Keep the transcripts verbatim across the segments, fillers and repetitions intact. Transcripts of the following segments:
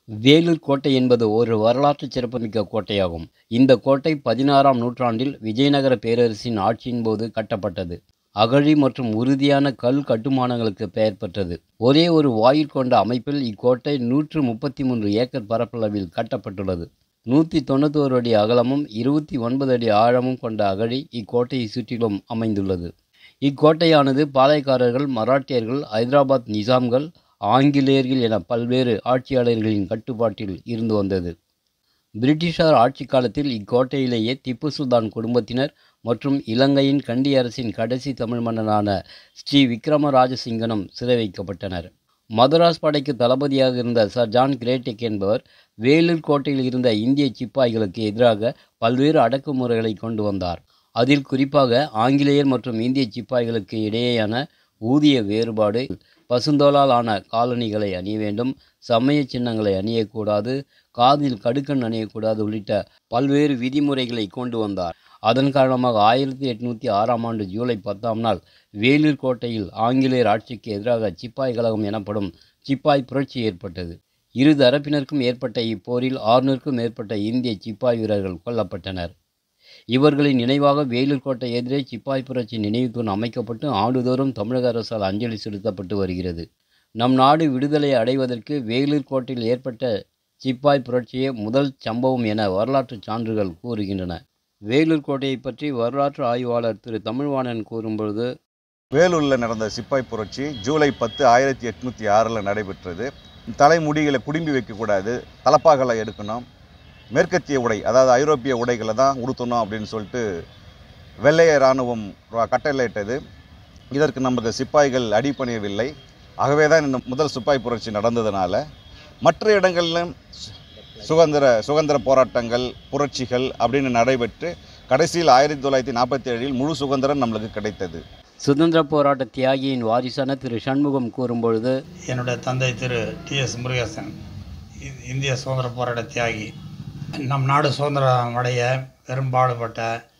வேலூர் கோட்டை என்பது ஒரு வரலாற்று சிறப்புமிக்க கோட்டையாகும். இந்த கோட்டை பதினாறாம் நூற்றாண்டில் விஜயநகர பேரரசின் ஆட்சியின் போது கட்டப்பட்டது. அகழி மற்றும் உறுதியான கல் கட்டுமானங்களுக்கு பெயர் பெற்றது. ஒரே ஒரு வாயில் கொண்ட அமைப்பில் இக்கோட்டை நூற்று முப்பத்தி மூன்று ஏக்கர் பரப்பளவில் கட்டப்பட்டுள்ளது. நூற்றி தொண்ணூத்தோரு அடி அகலமும் இருபத்தி ஒன்பது அடி ஆழமும் கொண்ட அகழி இக்கோட்டையை சுற்றிலும் அமைந்துள்ளது. இக்கோட்டையானது பாளையக்காரர்கள், மராட்டியர்கள், ஐதராபாத் நிசாம்கள், ஆங்கிலேயர்கள் என பல்வேறு ஆட்சியாளர்களின் கட்டுப்பாட்டில் இருந்து வந்தது. பிரிட்டிஷார் ஆட்சி காலத்தில் இக்கோட்டையிலேயே திப்பு சுல்தான் குடும்பத்தினர் மற்றும் இலங்கையின் கண்டி அரசின் கடைசி தமிழ் மன்னனான ஸ்ரீ விக்ரமராஜசிங்கனும் சிறை வைக்கப்பட்டனர். மதராஸ் படைக்கு தளபதியாக இருந்த சர் ஜான் கிரேடெக் என்பவர் வேலூர் கோட்டையில் இருந்த இந்திய சிப்பாய்களுக்கு எதிராக பல்வேறு அடக்குமுறைகளை கொண்டு வந்தார். அதில் குறிப்பாக ஆங்கிலேயர் மற்றும் இந்திய சிப்பாய்களுக்கு இடையேயான ஊதிய வேறுபாடு, பசுந்தோலால் ஆன காலணிகளை அணிய வேண்டும், சமய சின்னங்களை அணியக்கூடாது, காதில் கடுக்கன் அணியக்கூடாது உள்ளிட்ட பல்வேறு விதிமுறைகளை கொண்டு வந்தார். அதன் காரணமாக ஆயிரத்தி எட்நூற்றி ஆறாம் ஆண்டு ஜூலை பத்தாம் நாள் வேலூர் கோட்டையில் ஆங்கிலேயர் ஆட்சிக்கு எதிராக சிப்பாய் கழகம் எனப்படும் சிப்பாய் புரட்சி ஏற்பட்டது. இரு தரப்பினருக்கும் ஏற்பட்ட இப்போரில் ஆறுநூறுக்கும் மேற்பட்ட இந்திய சிப்பாய் வீரர்கள் கொல்லப்பட்டனர். இவர்களின் நினைவாக வேலூர் கோட்டை எதிரே சிப்பாய் புரட்சி நினைவு தூண் அமைக்கப்பட்டு ஆண்டுதோறும் தமிழக அரசால் அஞ்சலி செலுத்தப்பட்டு வருகிறது. நம் நாடு விடுதலை அடைவதற்கு வேலூர் கோட்டையில் ஏற்பட்ட சிப்பாய் புரட்சியே முதல் சம்பவம் என வரலாற்று சான்றுகள் கூறுகின்றன. வேலூர் கோட்டையை பற்றி வரலாற்று ஆய்வாளர் திரு தமிழ்வாணன் கூறும்பொழுது, வேலூரில் நடந்த சிப்பாய் புரட்சி ஜூலை பத்து ஆயிரத்தி எட்நூற்றி ஆறில் நடைபெற்றது. தலைமுடிகளை குடும்பி வைக்கக்கூடாது, தலப்பாகளை எடுக்கணும், மேற்கத்திய உடை அதாவது ஐரோப்பிய உடைகளை தான் உடுத்தணும் அப்படின்னு சொல்லிட்டு வெள்ளைய இராணுவம் கட்டளையிட்டது. இதற்கு நமக்கு சிப்பாய்கள் அடிபணியவில்லை. ஆகவே தான் இந்த முதல் சிப்பாய் புரட்சி நடந்ததுனால மற்ற இடங்களிலும் சுதந்திர சுதந்திர போராட்டங்கள், புரட்சிகள் அப்படின்னு நடைபெற்று கடைசியில் ஆயிரத்தி தொள்ளாயிரத்தி நாற்பத்தி ஏழில் முழு சுதந்திரம் நம்மளுக்கு கிடைத்தது. சுதந்திர போராட்ட தியாகியின் வாரிசான திரு சண்முகம் கூறும்பொழுது, என்னுடைய தந்தை திரு டி எஸ் முருகேசன் இந்திய சுதந்திர போராட்ட தியாகி. நம் நாடு சுதந்திரம் அடைய பெரும்பாடுபட்ட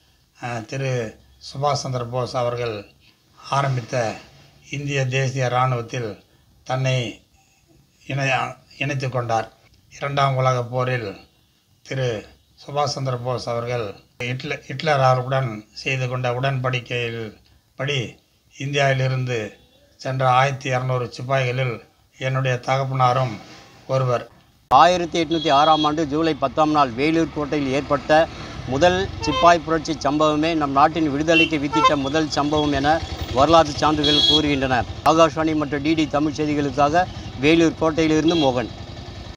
திரு சுபாஷ் சந்திர போஸ் அவர்கள் ஆரம்பித்த இந்திய தேசிய இராணுவத்தில் தன்னை இணை இணைத்து கொண்டார். இரண்டாம் உலகப் போரில் திரு சுபாஷ் சந்திர போஸ் அவர்கள் ஹிட்லர் ஹிட்லர் அவர்களுடன் செய்து கொண்ட உடன்படிக்கையில் படி இந்தியாவிலிருந்து சென்ற ஆயிரத்தி இரநூறு சிப்பாய்களில் என்னுடைய தகப்பனாரும் ஒருவர். ஆயிரத்தி எட்நூற்றி ஆறாம் ஆண்டு ஜூலை பத்தாம் நாள் வேலூர் கோட்டையில் ஏற்பட்ட முதல் சிப்பாய் புரட்சி சம்பவமே நம் நாட்டின் விடுதலைக்கு வித்திட்ட முதல் சம்பவம் என வரலாற்று சான்றுகள் கூறுகின்றன. ஆகாஷ்வாணி மற்றும் டிடி தமிழ் செய்திகளுக்காக வேலூர் கோட்டையிலிருந்து மோகன்.